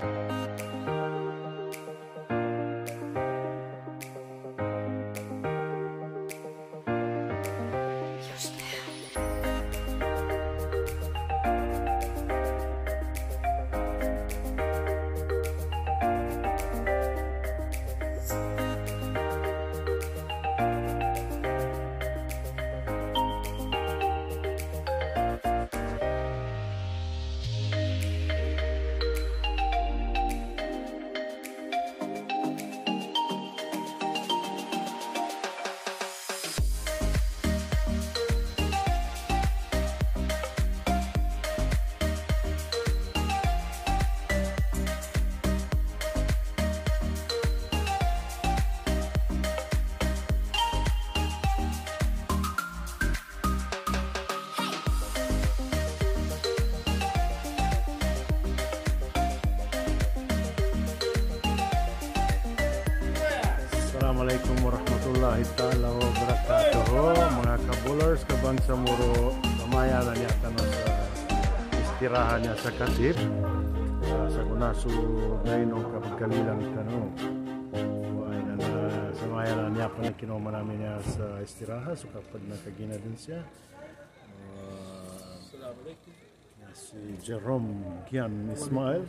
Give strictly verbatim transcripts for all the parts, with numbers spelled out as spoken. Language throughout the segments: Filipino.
Assalamualaikum warahmatullahi ta'ala wabarakatuh. Mga kabulers, kabangsa muro, kamaya na niya tanong sa istirahannya sa Katip. Uh, sa kunaso ngayon ang kapagkalilang tanong. Buhay na na sa maya na niya pa na kinoma namin niya sa istiraha. So kapag nakagina din siya. Uh, Assalamualaikum. Si Jerome Kian Ismail.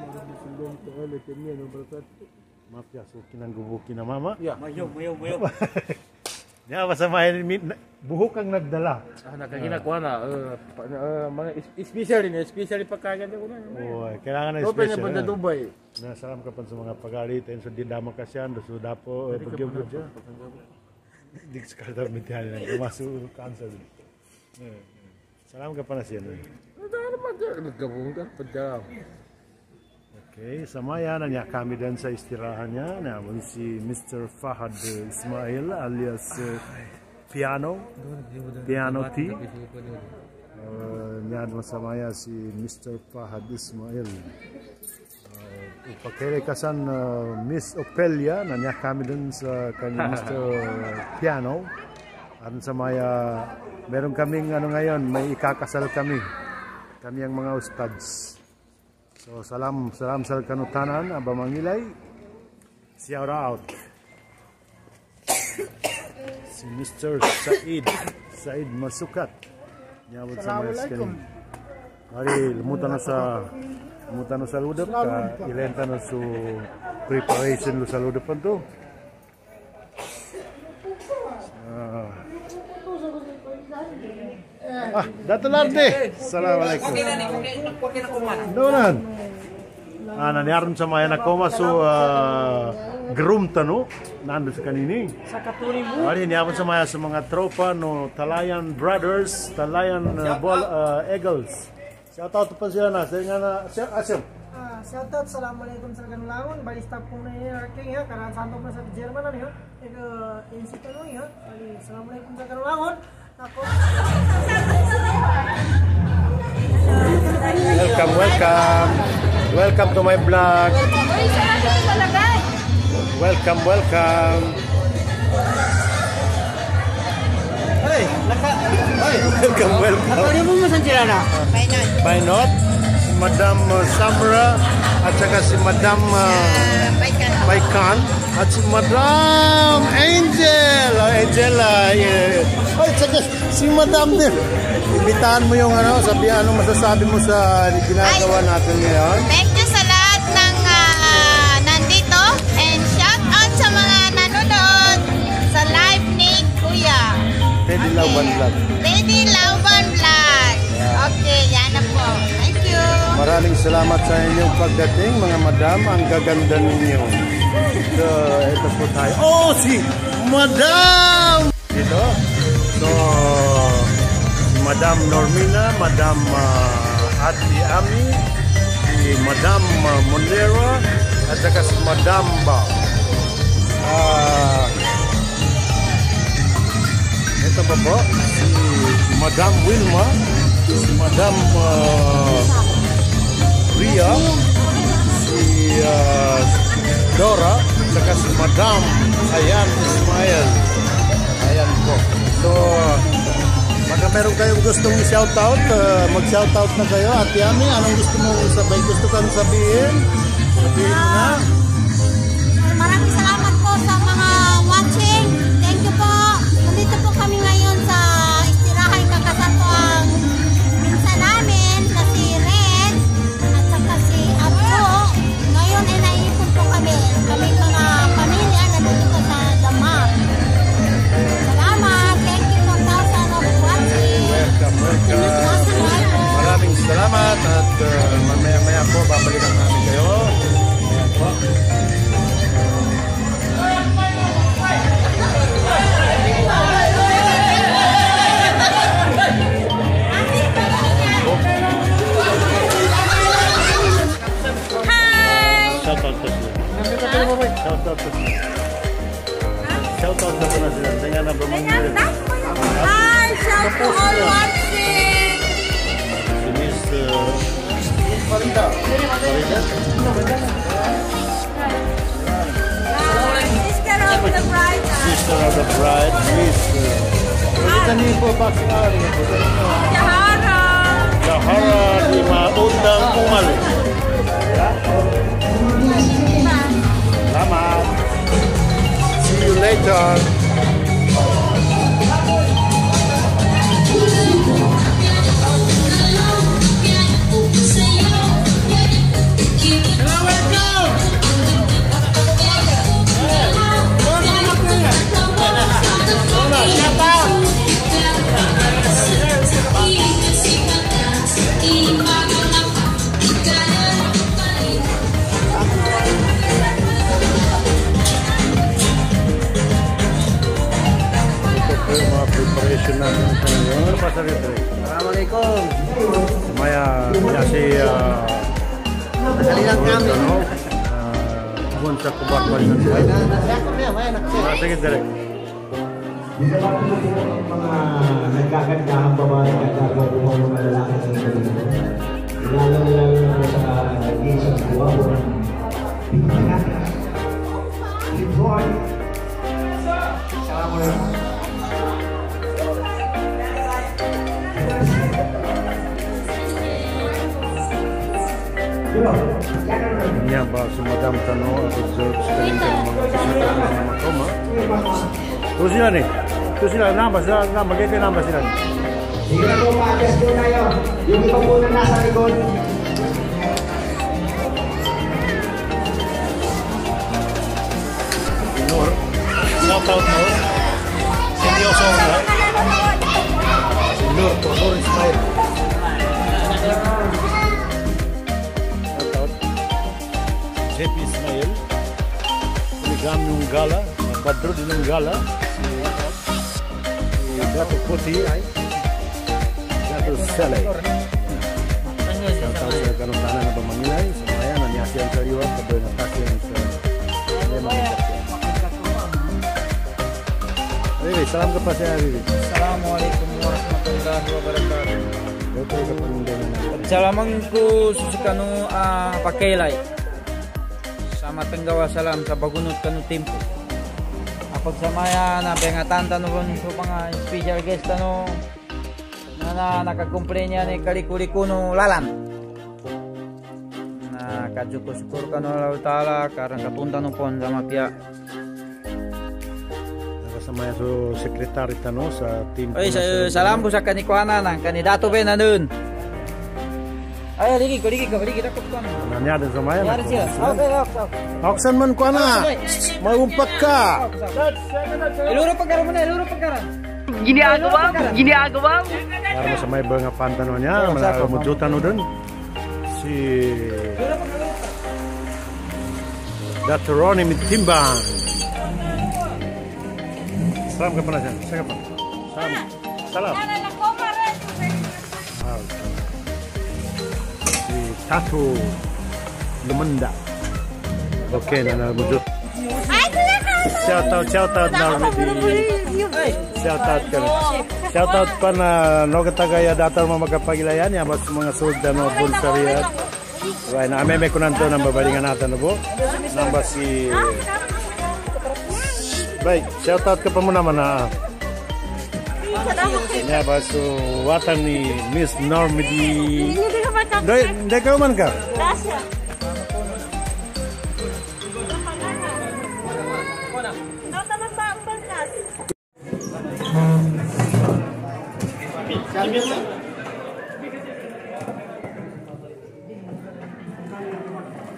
Maaf ya, so kinanggubukin na mama. Ya, mayo, mayo, mayo. Ya, basta may buhok ang nagdala. Ah, nakaginakuha na. Uh, uh, mga special rin, special pagkagan ko na. Oo, kailangan na special. special. Open na sa Dubai. Nasalam ka pa sa mga pagalit, and so di dama kasyan, so dapo pagyubod siya. Di ka sa mityan lang, kumaso cancer. Salam ka pa na siya. Ano ba nagkabung ka padyaw? Okay, samaya na niya kami din sa istirahan niya. Namun si Mister Fahad Ismail alias uh, Piano, Piano T. Uh, niya mo samaya si Mister Fahad Ismail. Uh, Ipakirikasan uh, Miss Opelia na niya kami din sa kanya Mister Piano. At samaya, meron kaming ano ngayon, may ikakasal kami. Kami ang mga ustads. So salam salam sa kanutanan aba mangilay. Shout out si Mister Said Said Masukat. Nyabot sa mga skin. Hari lumutan na sa lumutan na sa ludap ka ilenta na su preparation lu sa ludap to. Ah, Dato Larde. Assalamualaikum. Doon. Ah, nanyaron sa mga nakoma so uh, groom tano nando sa kanini. Sa katuri mo. Ari niyapon sa mga sa mga tropa no Talayan Brothers, Talayan uh, Ball uh, Eagles. Shout out pa sila na. Sa nga na Asim. Ah, shout out. Assalamualaikum sa kanlangon. Balista po na ni King ya karena santo na sa Jerman ani ha. Ega insita no ya. Assalamualaikum sa kanlangon. Ako. Welcome, welcome. Welcome to my vlog. Welcome, welcome. Hey, laka. Hey, welcome, welcome. Ano mo masan sila na? Bainot. Bainot. Si Madam uh, Samra at saka si Madam uh, Baikan at si Madam Angel. Oh, Angel. Uh, yeah. Oh, saka si Madam din. Imbitahan mo yung ano, sabihan anong masasabi mo sa ginagawa natin ngayon. Thank you sa lahat ng uh, nandito and shout out sa mga nanonood sa live ni Kuya. Teddy okay. Lauban Vlog. Teddy Lauban Vlog. Yeah. Okay, yan na po. Thank you. Maraming salamat sa inyong pagdating mga madam. Ang gaganda ninyo. So, ito po tayo. Oh, si Madam! Dito. So, Madam Normina, Madam uh, Ati Ami, si Madam uh, Monera, at saka si Madam Ba. Uh, ito pa po, si Madam Wilma, si Madam uh, Ria, si uh, Dora, at saka si Madam Ayan Ismail. Ayan po. So, baka meron kayong gustong i-shoutout, uh, mag-shoutout na kayo. At Yami, anong gusto mo sabay? Gusto kang sabihin? Ah, maraming salamat po sa mga watching. Thank you po. Nandito po kami ngayon sa istirahan kakasato ang minsan namin na si Red at saka si Abdo. Ngayon ay naiipon po kami. Kami mga pamilya na dito sa Damar. Salamat. Thank you for thousand of watching. Welcome, welcome. Maraming salamat at uh, mamaya-maya po babalikan namin kayo. Ayan po. Shout out to sila. Shout out to sila. Shout out na po na sila. Tingnan na ba mga Hi, shout to all watching. si Miss uh, Farida. Farida? Sister of the bride. Sister of the bride, Miss Farida niyo po ba sinari? Jahara. Jahara di maundang umali. Selamat. See you later. Preparation namin ngayon. Ano pa sa rito? Assalamualaikum. Maya, niya si uh, Kanilang kami. ano, buwan sa kubak ba rin siya? Ah, sige, direct. Isa pa po yung mga nagkakandahang babae at nagkakabuhang mga lalaki sa Pilipinas. Lalo-lalo na po sa nag-iisang buwa po. Good morning. Assalamualaikum. Niya ba sumadam tanong at observes kanin ka ng mga bisita ng mga koma? Ito sila ni. Ito sila. Nambas sila. Magkaya nambas sila. Sige na po, pa-adjust po tayo. Yung iba po na nasa likod. Nur. Shout out Nur. Seryoso ako na. Si Nur. Nur Ismail. Shout out. J P Ismail. Kuligan yung gala. Badro din yung gala. Si Gato Puti. Gato Saleh. Shout out sa Kanutanan na Pamangilay. Sa Maya na Nyasian Sariwa. Kaboy na Tasian sa Lemang Tasian. Vivi, salam ke pa saya Vivi. Assalamualaikum warahmatullahi wabarakatuh. Oke, ke penundangan. Salaman ko susikano uh, pakailay. Sama tenggawa salam sa bagunot kanu tempo. Apag samaya na bengatan tanong ko mga special guest ano na, na nakakomplenya ni kalikuli kuno lalan. Na kajuko syukur kanu Allah Taala karena katunda no pon sama pia. Sama yang so sekretary tano sa team. Oy, salam po sa kanikuana ng kandidato ben nanun. Ay, ligi ko, ligi ko, ligi dakot ko. Nanya din sa Maya. Yari siya. Okay, okay. Oksan man ko na. Magumpat ka. Iluro pagkaran mo na, iluro pagkaran. Gini agawa, gini agawa. Para sa may mga pantano niya, mga mujutan no dun. Si Doctor Ronnie Mitimbang. Salam ke mana siya? Saya pa. Salam. Salam. Si Tato Lumenda. Oke, nana mujud. Shout out, shout out Normidi. Shout out kan. Shout out pa na no katagaya datar mo magkapagilayan ya mas mga sultan no bulsariat. Right na ame me kunanto nang babalingan natin no po. Namba si baik, shout out ke pa mo naman na. Ya baso watan ni Miss Normidi. Dai dai ka man ka?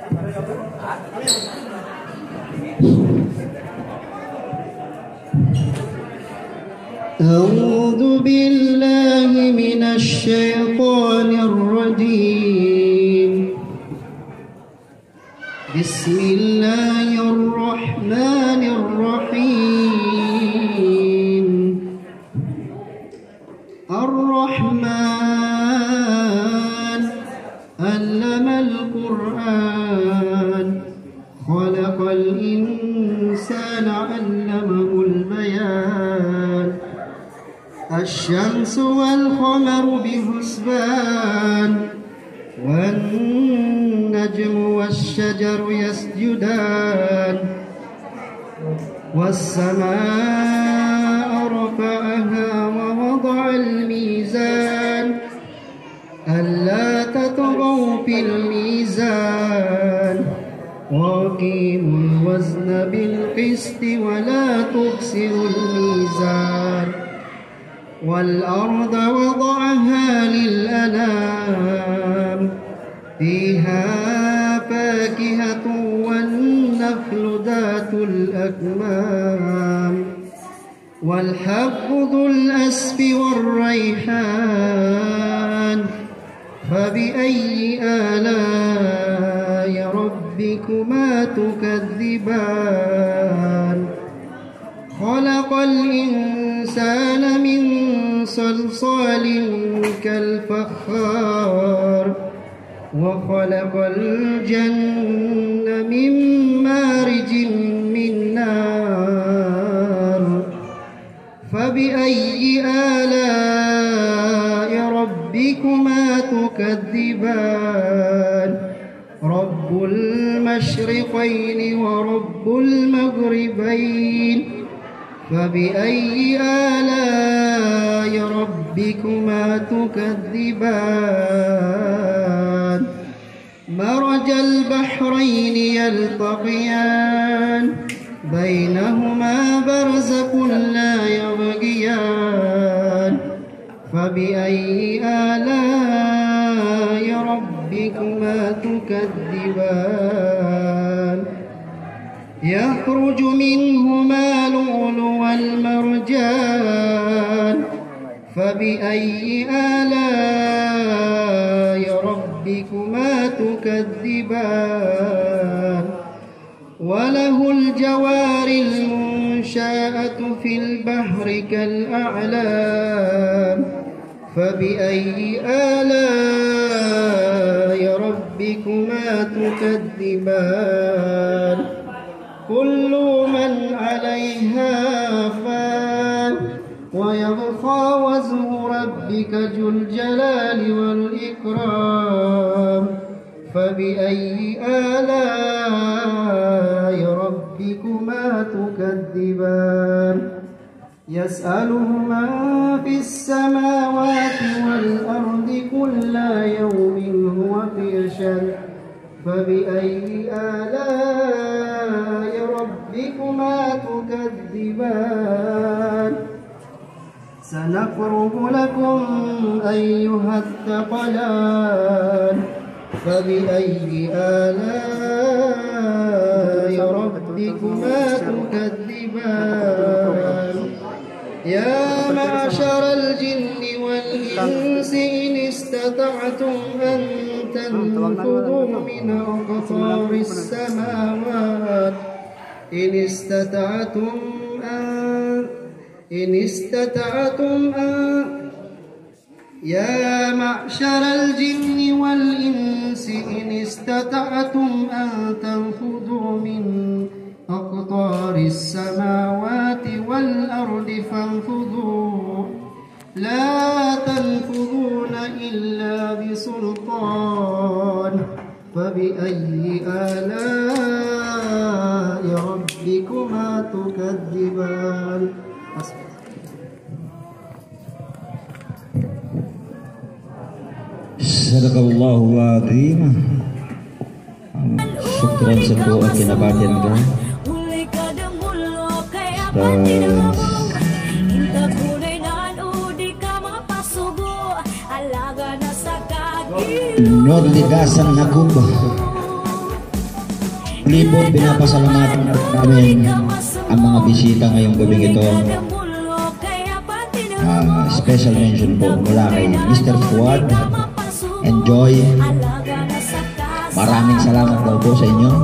أعوذ بالله من الشيطان الرجيم. بسم الله الرحمن الرحيم. الرحمن علم القرآن خلق الإنسان علمه البيان. الشمس والقمر بحسبان والنجم والشجر يسجدان. والسماء رفعها ووضع الميزان ألا تطغوا في الميزان وأقيموا الوزن بالقسط ولا تخسروا الميزان. والأرض وضعها للأنام فيها فاكهة والنخل ذات الأكمام والحب ذو الأسف والريحان. فبأي آلاء ربكما تكذبان. خلق الإنسان من صلصال كالفخار وخلق الجن من مارج من نار. فبأي آلاء ربكما تكذبان. رب المشرقين ورب المغربين. فبأي آلاء ربكما تكذبان. مرج البحرين يلتقيان بينهما برزخ لا يبغيان. فبأي آلاء ربكما تكذبان. يخرج منهما لؤلؤ والمرجان. فبأي آلاء ربكما تكذبان. وله الجوار المنشآت في البحر كالأعلام. فبأي آلاء ربكما تكذبان. كل من عليها فان ويبقى وجه ربك ذو الجلال والإكرام. فبأي آلاء ربكما تكذبان. يسأله من في السماوات والأرض كل يوم هو في شأن. فبأي آلاء ربكما تكذبان. سنفرغ لكم أيها الثقلان. فبأي آلاء ربكما تكذبان. يا معشر الجن والإنس إن استطعتم أن تنفذوا من أقطار السماوات إن استطعتم أن إن استطعتم أن يا معشر الجن والإنس إن استطعتم أن تنفذوا من أقطار السماوات والأرض فانفذوا لا تنفذون إلا بسلطان. فبأي آلاء ربكما تكذبان. Sadaqallahu al-azim. Syukran sebuah kinabatian kan. Nur ligasan nakubah Muli po pinapasalamatan namin ang mga bisita ngayong gabing ito. Uh, special mention po mula kay Mister Fuad and Joy. Maraming salamat daw po sa inyo.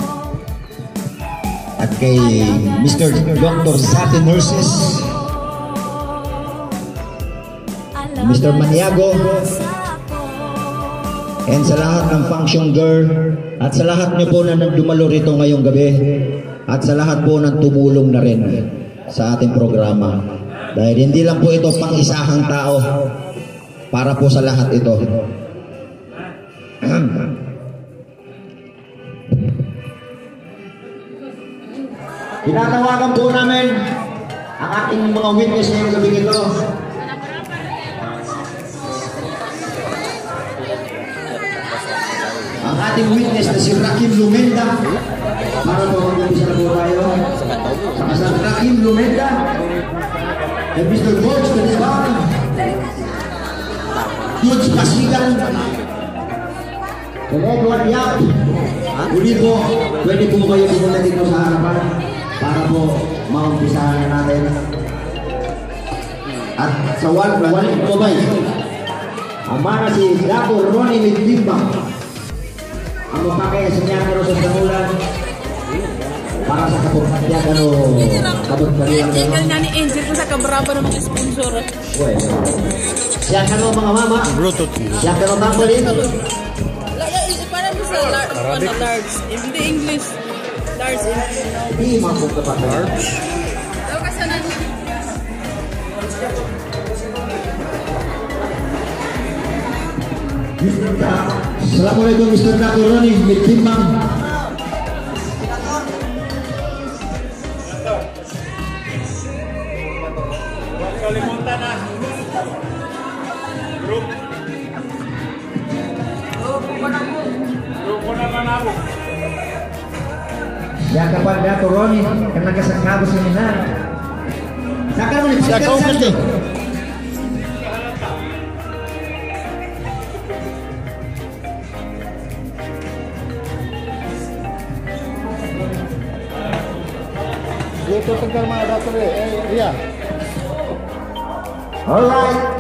At kay Mister Doctor Sati Nurses, Mister Maniago, and sa lahat ng function girl, at sa lahat niyo po na nagdumalo rito ngayong gabi, at sa lahat po ng tumulong na rin sa ating programa. Dahil hindi lang po ito pang-isahang tao, para po sa lahat ito. Tinatawagan po namin ang ating mga witness ngayong gabi ito. Ang ating witness na si Rakim Lumenda. Para po mag-umpisa na po tayo. Saka sa Rakim Lumenda. And Mister George Caniban. George Pasigan. And Edward Yap. Uli po, pwede po kayo pumunta dito sa harapan para po maumpisahan na natin. At sa wal, waling kumabay, ang mana si Dato Ronnie Midlimba. Ang mapakaya sa niya pero sa sanulan para sa kapagpagyagan o kapagpagyagan. Angel nga ni Angel kung sa kabraba ng mga sponsor. Siya ka no mga mama. Siya ka no tambalin. Parang sa large, large. Hindi English. Large English. Hindi mapong kapag large. Daw kasanan. Assalamualaikum Mister Dato Ronnie Midlimba. Kalimutan na. Group. Grupo naman ako. Ya kapal Dato Ronnie kan nagasakabo sa nina. Saka mo ni Pascal Santo. Dito tengkar mga Dato eh, Ria. Alright.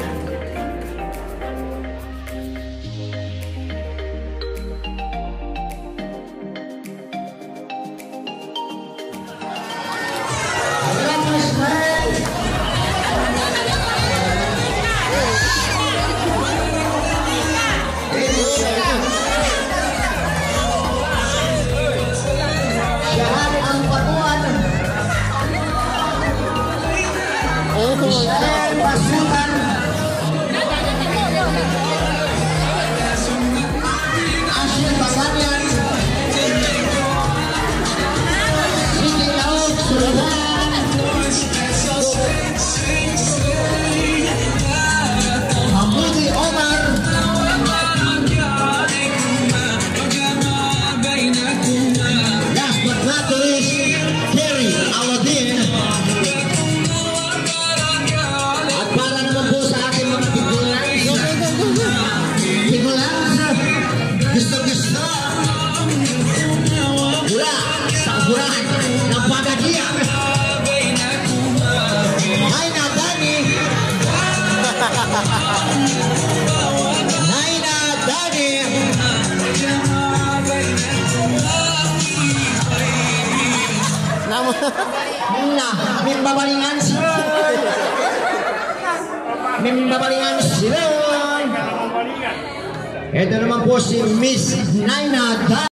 Nah, mimbabalingan sila. Mimbabalingan sila. Ito naman po si Miss Naina.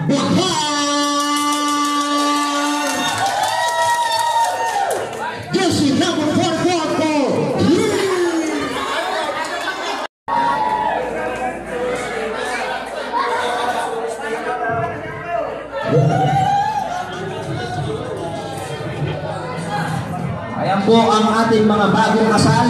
Bahar! Jersey number forty-four for ayan po ang ating mga bagong kasal.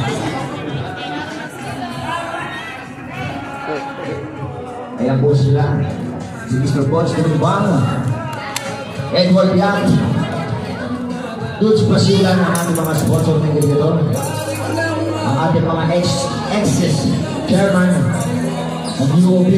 Ayan po sila. Si Mister Bones Timbang, Edward Yang, Dutch Basilan, ang ating mga sponsor ng ganito. Ang ating mga ex-exes, chairman ng U O B.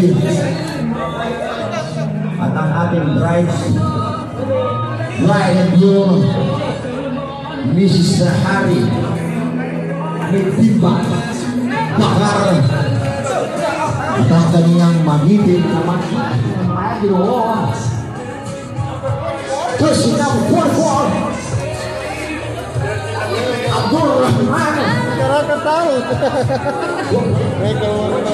At ang ating brides, bride and groom, Missus Harry Nagtimba Bakar, at ang kaniyang magiging naman mga ginoo. Jersey number forty-four, Abdul Rahman. Karakatao. May kawan na.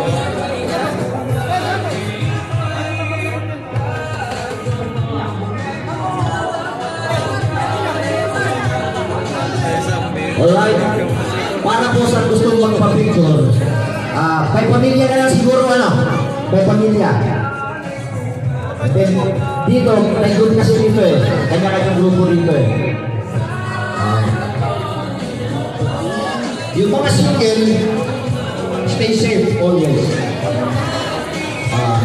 Alright, para po sa gusto magpa-picture, ah, kay pamilya na lang siguro, ano, kay pamilya. Then, dito, may group kasi dito eh, kanya-kanyang grupo dito eh. Ah, yung mga single, stay safe always. Ah,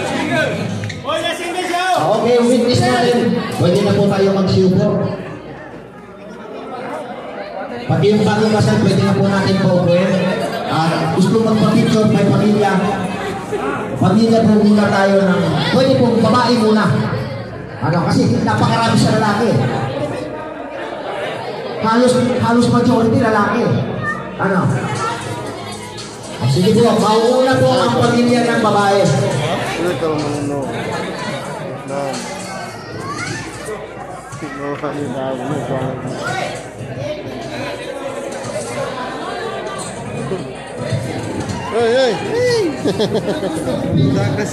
okay, witness natin, pwede na po tayo mag-show po. Pati yung bagong kasal, pwede na po natin po po eh. Uh, gusto magpa-picture may pamilya. Pamilya po muna tayo ng, pwede po babae muna. Ano, kasi napakarami sa lalaki. Halos, halos majority lalaki. Ano? Sige po, mauuna po ang pamilya ng babae. Ito naman no. Na. No, kami na mo. Hey, hey, hey! Takas.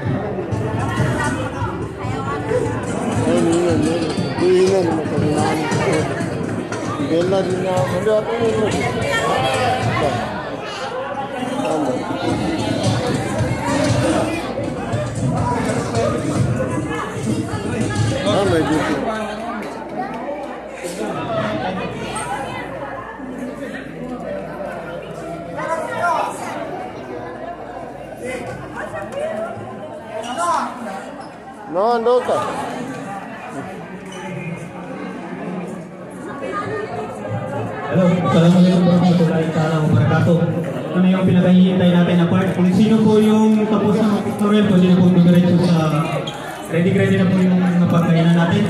Ano yun, ano yun? Kuhingan, makahinaan. Bela din na ako. Hindi ako yun. Ano? Ah, may dito. No, ando ka. Hello, assalamualaikum warahmatullahi wabarakatuh. Ano yung pinakahihintay natin na part? Kung sino po yung tapos na mag-tutorial, pwede na po dumiretso sa ready-ready na po yung napagkainan natin.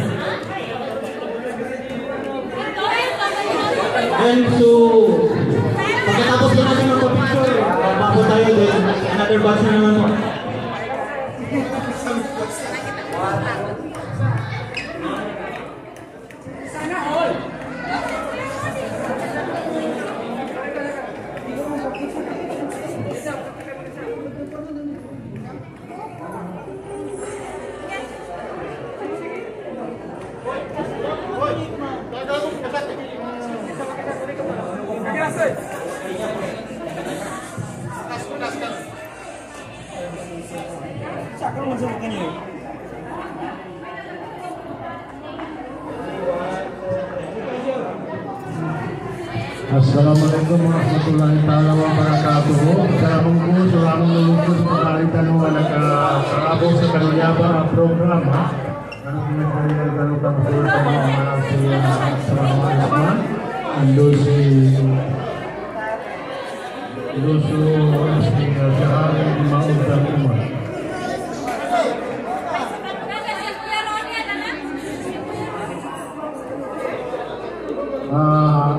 And so, pagkatapos na natin magpa-picture, bago tayo din, another batch na naman po. Assalamualaikum warahmatullahi wabarakatuh. Salamong po, salamong nalungkot sa pagkalitan ng nagkarabong sa kanulyaba program. Ano pinagkalitan ng ganutang sultan ng mga siya sa mga naman. Ando si Luso Espina sa aking mautang umat. Ah,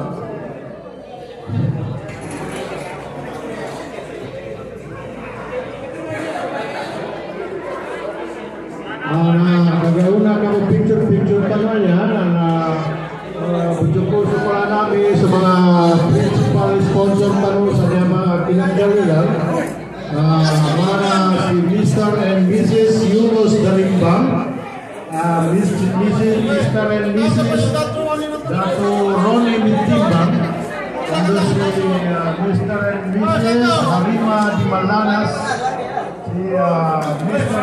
nagauna ka mo picture-picture pa na yan ang budyok ko sa pala namin sa mga principal sponsor pa no sa mga mga pinanggal nila uh, Amara si Mister and Missus Yunus Darimbang, uh, Missus Mister and Missus Dato Roni Mitimbang, terus si uh, Mister and Missus Harima di Malanas, si uh, Mister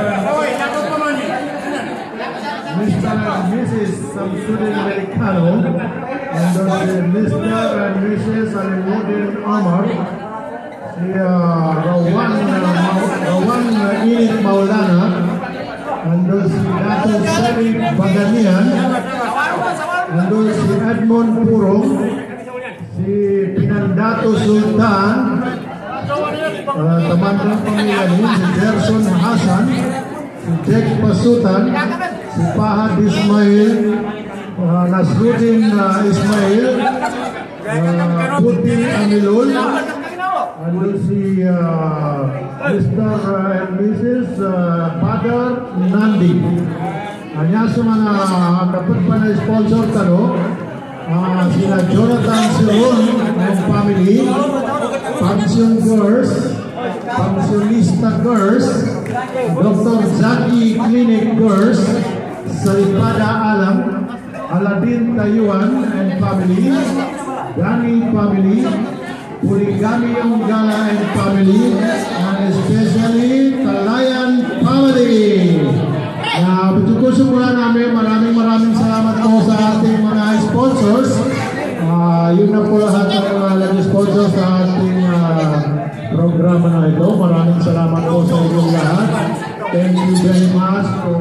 Mister and Missus Samsudin Americano, and then Mister and Missus Alimuddin Omar, si uh, Rawan Rawan Init Maulana, and then si Dato Seri Baganian, and then si Edmond Purong, si Pinandato Sultan, uh, teman-teman pemilihan ini, si Gerson Hasan, si Jack Pasutan, si Fahad Ismail, uh, Nasruddin uh, Ismail, uh, Putin Amilul, lalu si uh, Mister and Missus Uh, Padar Nandi. Hanya semana dapat pada sponsor tadi, uh, sila Jonathan Sirun and family, Pension Girls, Pensionista Girls, Doctor Zaki Clinic Girls, Saripada Alam, Aladin Tayuan and family, Dani family, Purigami Unggala and family, and especially Kalayan family. Nah, bersyukur namin, maraming maraming salamat po sa ating mga sponsors. Uh, yun na po lahat ng mga lagi sponsors sa ating uh, programa na ito. Maraming salamat po sa inyong lahat. Thank you very much for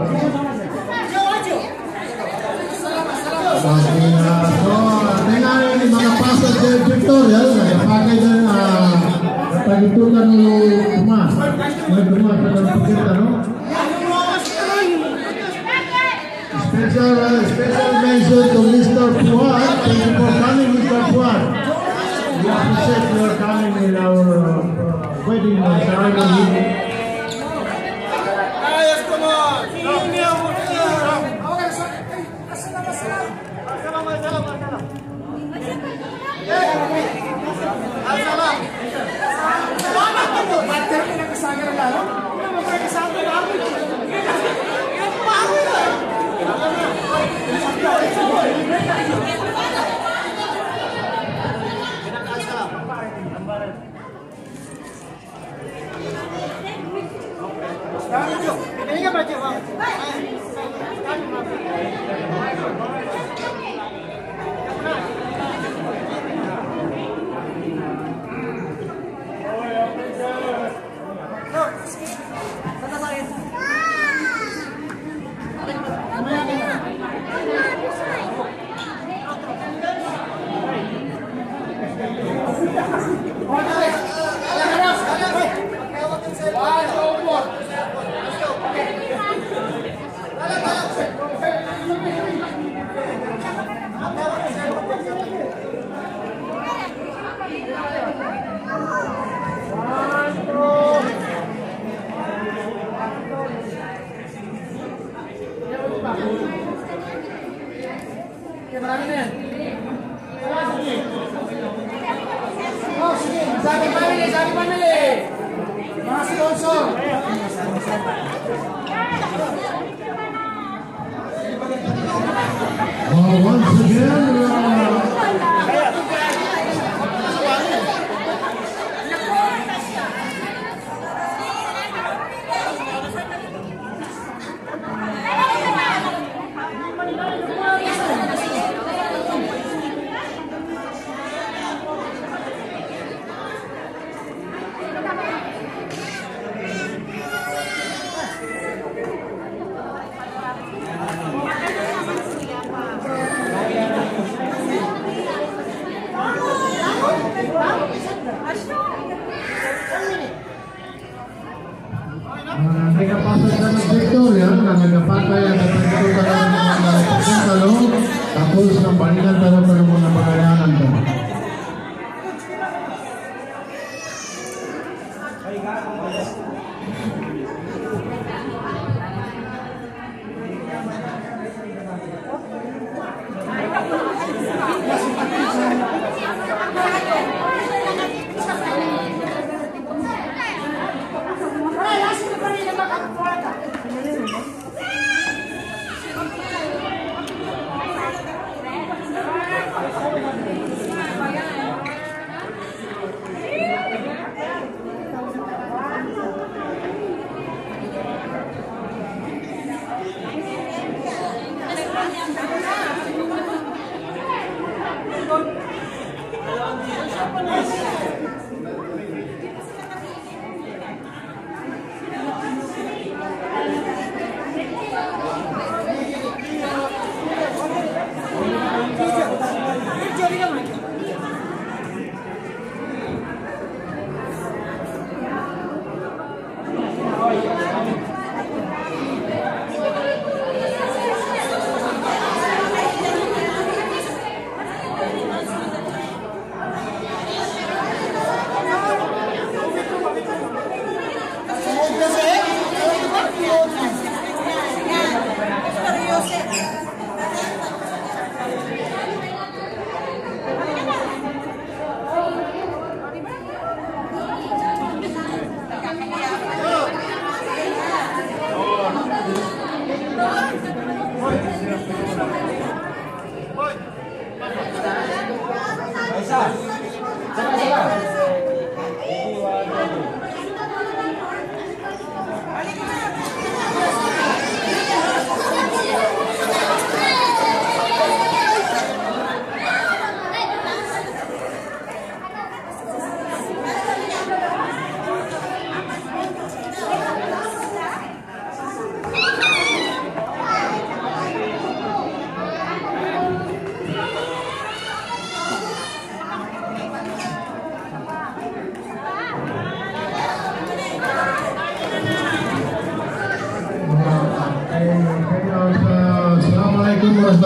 okay, uh, so, tingnan yung mga passenger tutorial, nagpapagay na uh, napagitutan ng Dumas. Nag-Dumas sa pagkita, no? Special, uh, special mention to Mister Fuad. Thank you for coming, Mister Fuad. We appreciate your coming in our uh, wedding ceremony. Ayos ko mo! Uh, once again, uh, Nagkapasok na ng Victoria, na nagkapatay at nagkapatutan ng mga pagkakalo, tapos ng balikan tanong ng mga pagayanan ko.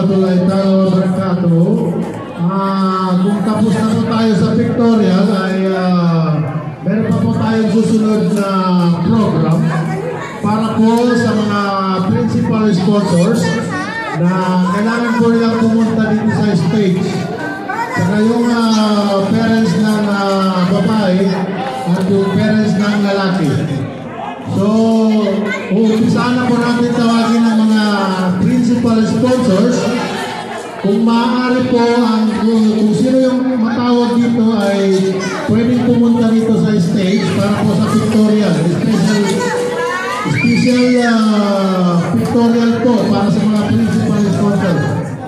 warahmatullahi wabarakatuh. Ah, kung tapos na po tayo sa pictorial ay uh, meron pa po tayong susunod na program para po sa mga principal sponsors na kailangan po nilang pumunta dito sa stage. Saka yung uh, parents ng uh, babae at yung parents ng lalaki. So, uumpisahan na po natin tawagin ng mga principal sponsors. Kung maaari po, ang, kung, kung sino yung matawag dito ay pwedeng pumunta dito sa stage para po sa pictorial. Special, special uh, pictorial po para sa mga principal sponsors.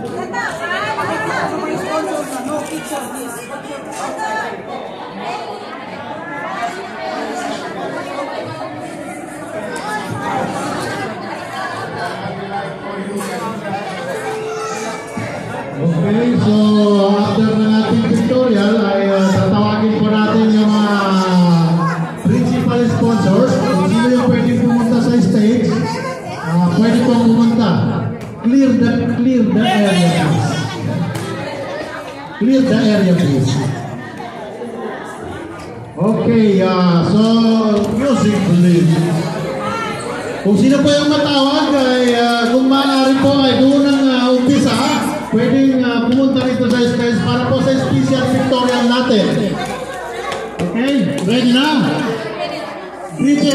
Okay, so after ng ating tutorial ay uh, tatawagin po natin yung mga uh, principal sponsors. Kung sino yung pwede pumunta sa stage, uh, pwede pong pumunta. Clear the, clear the area, please. Clear the area, please. Okay, uh, so music, please. Kung sino po yung matawag ay uh, kung maaari po ay doon ang uh, umpisa. Pwedeng uh, pumunta rito sa stage para po sa special pictorial natin. Okay? Ready na? D J?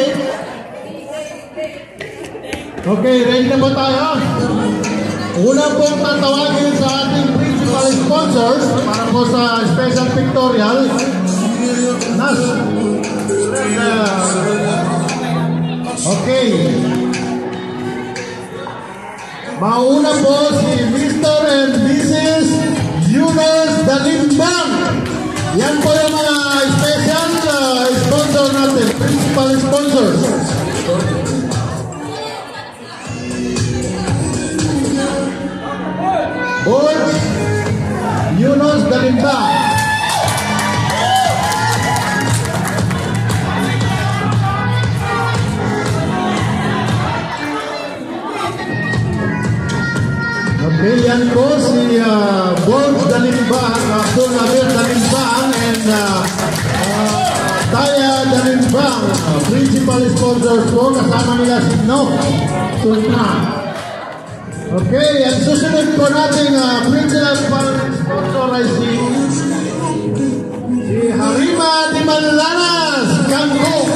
Okay, ready na ba tayo? Una pong tatawagin sa ating principal sponsors para po sa special pictorial. Nas. Okay. Mauna po si Mister and Missus Yunus Dalimbang. Yan po yung mga special uh, sponsor natin, principal sponsors. Boys, Yunus Dalimbang. Okay, yan po si uh, Bones Dalimbang, Abdul Nadir Dalimbang, and uh, uh, Taya Dalimbang, uh, principal sponsors po, kasama nila si Nok Sunna. Okay, ang susunod po natin uh, principal sponsor ay si, si Harima Di Malanas, Kangkong.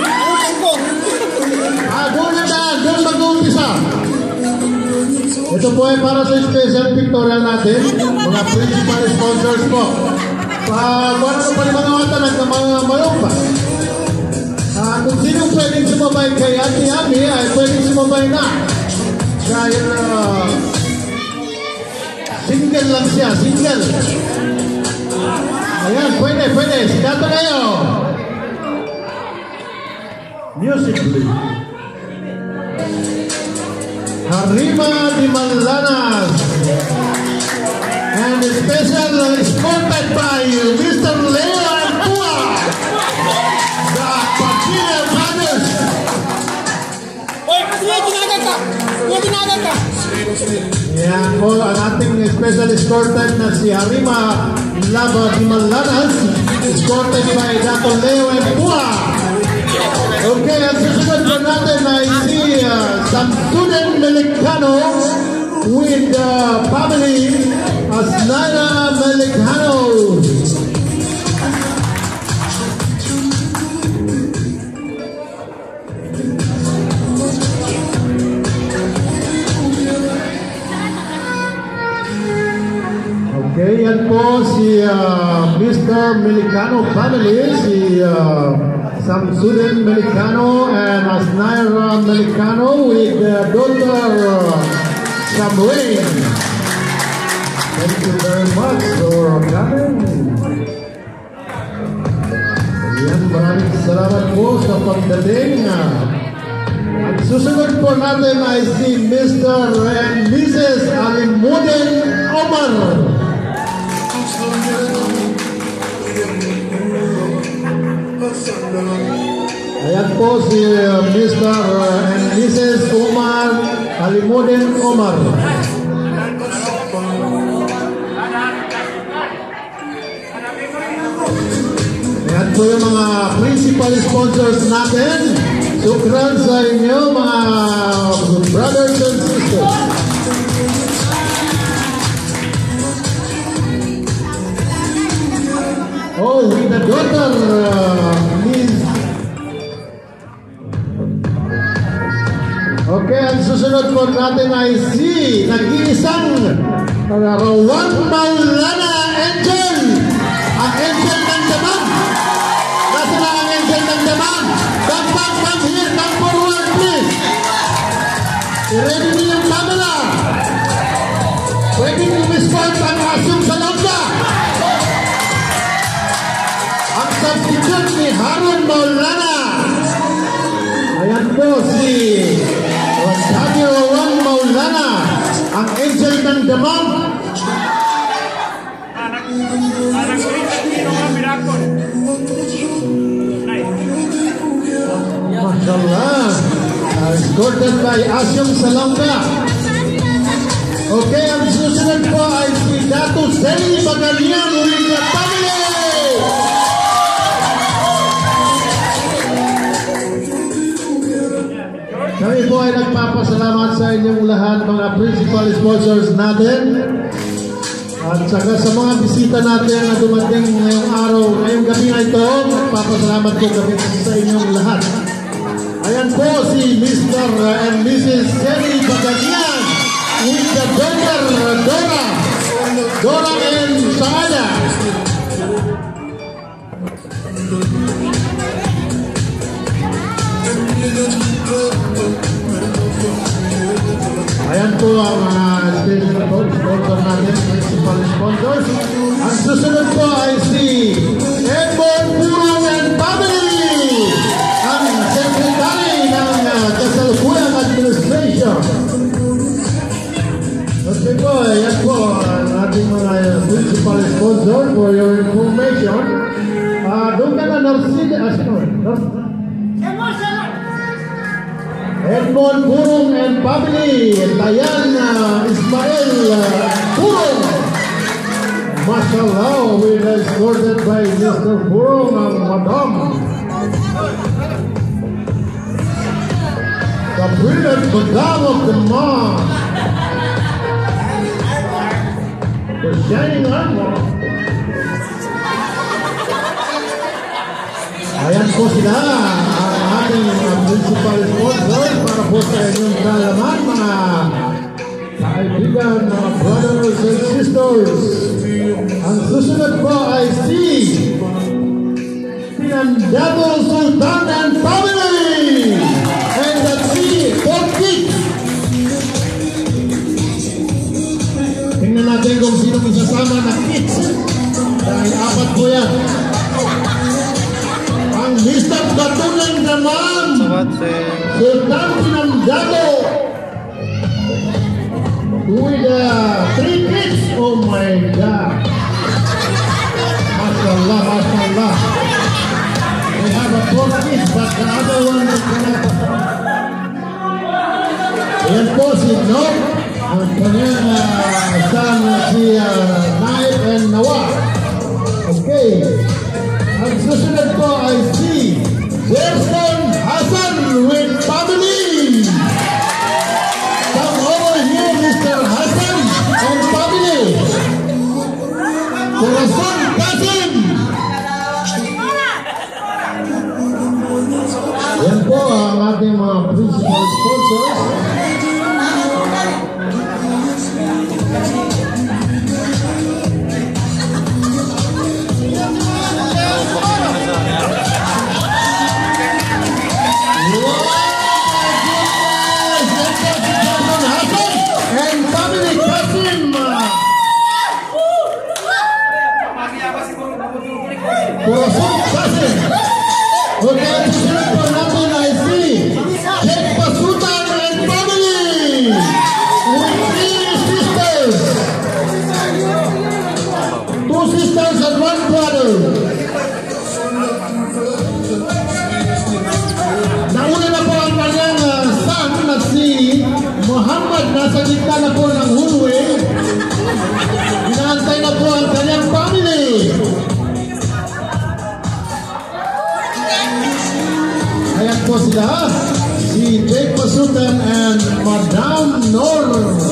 Ah, doon na na, doon mag-uumpisa. Ito po ay para sa special pictorial natin, mga principal sponsors po. Pa, kung ano pa rin mga watanag ng mga malumpa. Uh, kung sino pwedeng sumabay kay Ate Ami, ay pwedeng sumabay na. Dahil uh, single lang siya, single. Ayan, pwede, pwede. Sigato kayo. Music, please. Harima Di Malanas, and special sponsored by Mister Leo Alpua, the Padilla Brothers. Oy, kuya ginagat ka! Kuya ginagat ka! Yan po ang ating special escorted na si Harima Laba Di Malanas, escorted by Dato Leo Alpua. Okay, ang susunod po natin ay si uh, Samsuddin Melikano with the uh, family Asnana Melikano. Okay, yan po si uh, Mister Melikano family, si uh, Samsuddin Melikano and Asnaira Melikano with their daughter uh, Samway. Thank you very much for coming. Ayan, maraming salamat po sa pagdating. Ang susunod po natin ay si Mister and Missus Alimudin Omar. Ayan po si uh, Mister and Missus Umar Alimudin Omar. po yung mga principal sponsors natin. Sukran sa inyo mga brothers and sisters. Oh, with the daughter, uh, Miz. Okay, ang susunod po natin ay si nag-iisang Rowan Maulana Angel. Ang Angel ng Damang. Nasa na ang Angel ng Damang? Come back, come here, come forward, please. I-ready niyo yung camera. Pwede niyo misport ang asyong sa longga. Ang substitute ni Harun Maulana. Ayan po si Daddy Rowan Maulana, ang Angel ng Damang. Mashallah, escorted by Asyong Salonga. Okay, ang susunod po ay si Dato Seli Bagalian with the family. Kami po ay nagpapasalamat sa inyong lahat, mga principal sponsors natin. At saka sa mga bisita natin na dumating ngayong araw, ngayong gabi na ito, nagpapasalamat po kami sa inyong lahat. Ayan po si Mister and Missus Seli Bagalian with the daughter Dora, Dora and Saada. Ayan po ang uh, special sponsor natin, principal sponsors. Ang susunod po ay si Edmond Purong and family, ang secretary ng uh, Kasalukuyang Administration. Okay po, ayan po ang ating mga uh, principal sponsor for your information. Uh, doon ka na Narcida, uh, Edmond Purong and family, Dayan uh, Ismael uh, Purong. Mashallah, we are escorted by Mister Purong and Madam. The brilliant Madam of the Mosque. The shining armor. Ayan po sila, ang ating uh, principal sponsor para po sa inyong kalaman, mga kaibigan, mga brothers and sisters. Ang susunod po ay si Pinandado Sultan and family and the si Portik. Tingnan natin kung sino isasama na kids. Dahil apat po yan. Ang Mister Batulang Damang, Sultan Pinandado, with uh, three kids. Oh my God! Mashallah, mashallah. We have a four kids, but the other one is not. Ayan po si Nob, ang kanyang uh, son si uh, Naib and Nawar. Okay. Ang susunod po ay si Gerson Hassan with family. Come over here, Mister Hassan and family. Corazon Kasim. Yan po ang ating mga principal sponsors. Corazon Kasim. Okay, susunod po natin ay si Sheikh Pasutan and family with three sisters. Two sisters and one brother. Nauna na po ang kanyang uh, son na si Muhammad. Nasa gitna na po ng hulwe. Inaantay na po ang kanyang family. po sila, si Jake Pasutan and Madam Nor.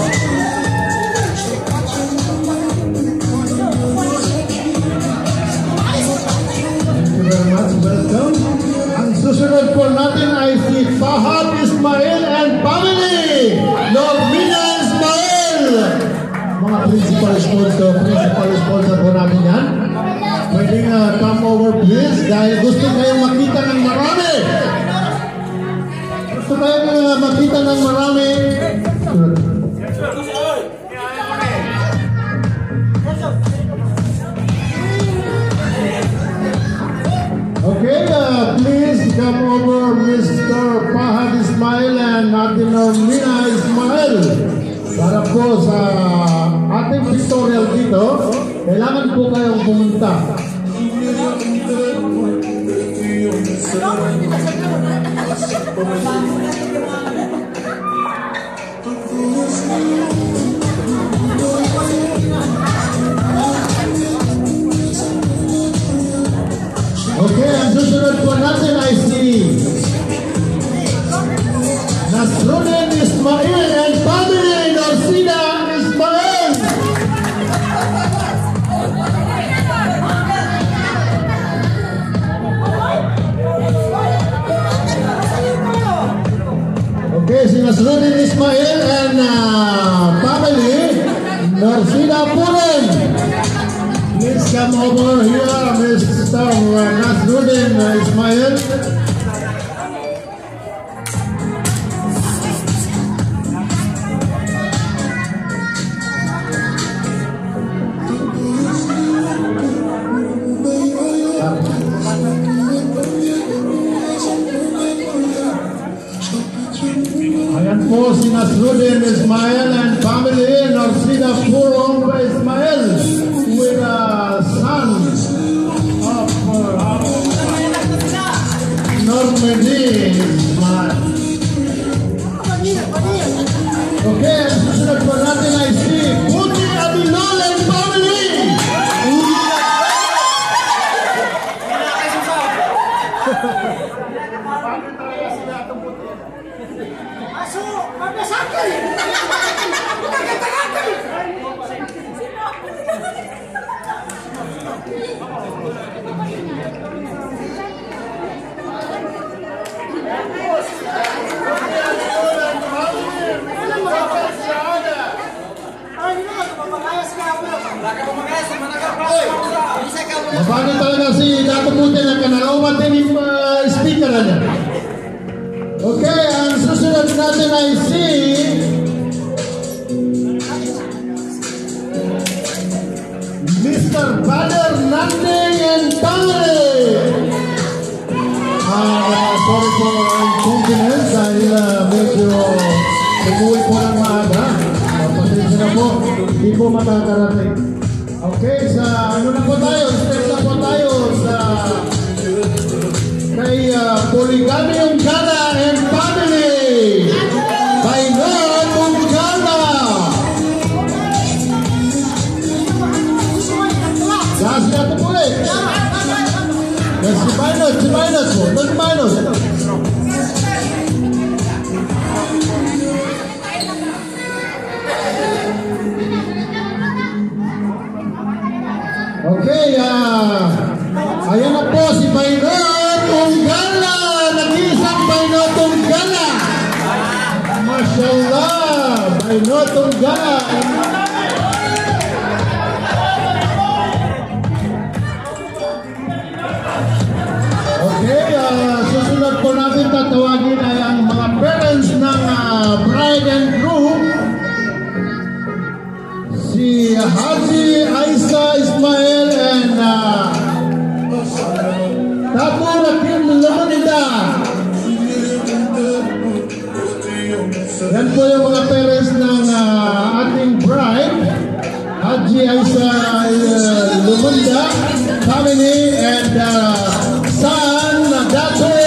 Very much, welcome. Ang susunod po natin ay si Fahad Ismail and family, Normina Ismail. Mga principal sponsor, principal sponsor po natin yan. Pwede uh, come over please dahil gusto kayong makita ng marami. Gusto kayong uh, makita ng marami. Okay, uh, please come over Mister Fahad Ismail and Ate Normina Ismail. Para po sa ating pictorial dito, kailangan po kayong pumunta. Okay, ang susunod po natin ay si Nasruddin Ismail and family, Norsina Ismail. Okay, si Nasruddin Ismail and uh, family, Norsina Puren. Please come over here, Mister Nasruddin Ismail. Ayan po si Nasruddin Ismail and family, Norsina Puren Ismail, with a son of uh, Normandy Ismail. Okay, ang susunod po natin ay si Puti Abinol and family. Mabagay talaga si Dato Puti na kanalaman din yung uh, speaker niya. Okay, ang susunod natin ay si Mister Father Nanding and family. Uh, sorry for inconvenience dahil uh, medyo umuwi po ng maaga. Pasensya na po, hindi po makakarating. Okay, sa ano na po tayo? Step na po tayo sa kay uh, Polygamy Ungkala and family. Bainot Ungkala. Gas na ito po eh. Yes, si Bainot, si Bainot po. Ito si Bainot. Okay, ah, uh, ayan na po si Bainot Ungkala, nag-iisang Bainot Ungkala. Mashallah, Bainot Ungkala. Okay, uh, susunod po natin tatawagin ay ang mga parents ng uh, bride and groom. Si Haji Aisa Ismail and uh, Tapo Rakim Lamanida. Yan po yung mga parents ng uh, ating bride, Haji Aisa uh, Lumunda family and uh, son Dato